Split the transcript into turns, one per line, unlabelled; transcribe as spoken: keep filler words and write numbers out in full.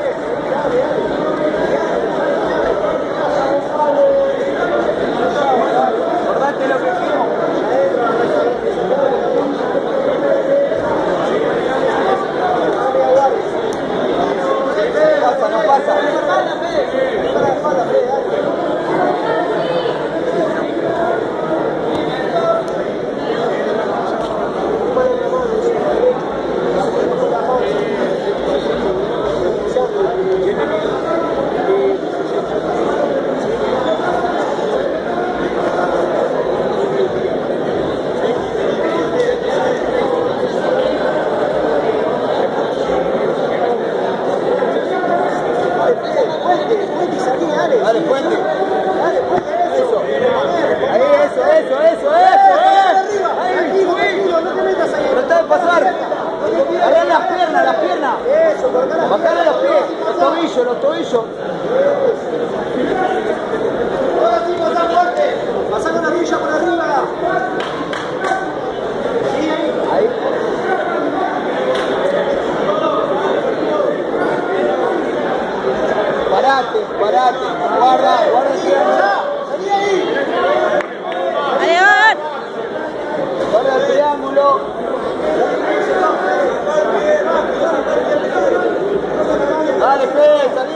Acordate lo que hicimos. No pasa, no pasa. Dale, Puente. Dale, Puente, eso. Ahí, eso, eso, eso, eso. Ahí, tranquilo, no te metas ahí. Trata de pasar. Agarrar las piernas, las piernas. Eso, bajarle los pies, los tobillos, los tobillos. Ahora sí, pasá fuerte. Pasá con la rodilla por arriba. Ahí. Parate, parate, guarda, guarda el triángulo. ¡Salí ahí! Guarda el triángulo. Dale, Fede, salí.